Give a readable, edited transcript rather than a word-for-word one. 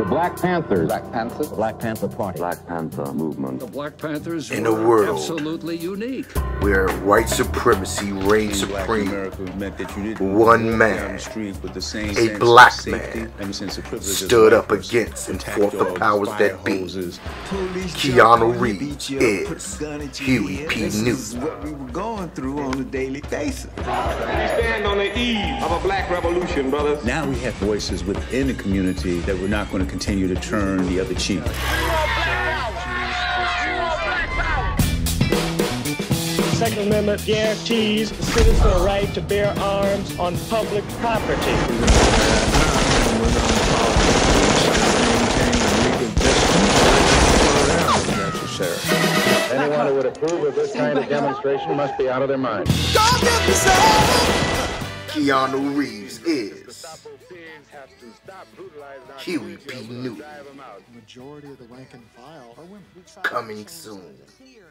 The Black Panthers. Black Panthers? The Black Panther Party. Black Panther movement. The Black Panthers in a were world absolutely unique. where white supremacy reigned supreme, one man, a black man, stood up against and fought the powers that be. Keanu Reeves is Huey P. News. What we were going through on a daily basis. We stand on the eve of a black revolution, brothers. Now we have voices within the community that we're not going to continue to turn the other cheek. The Second Amendment guarantees the citizen a right to bear arms on public property. Anyone who would approve of this kind of demonstration must be out of their mind. Keanu Reeves is Huey P. Newton. Majority of the rank and file are women. Coming soon.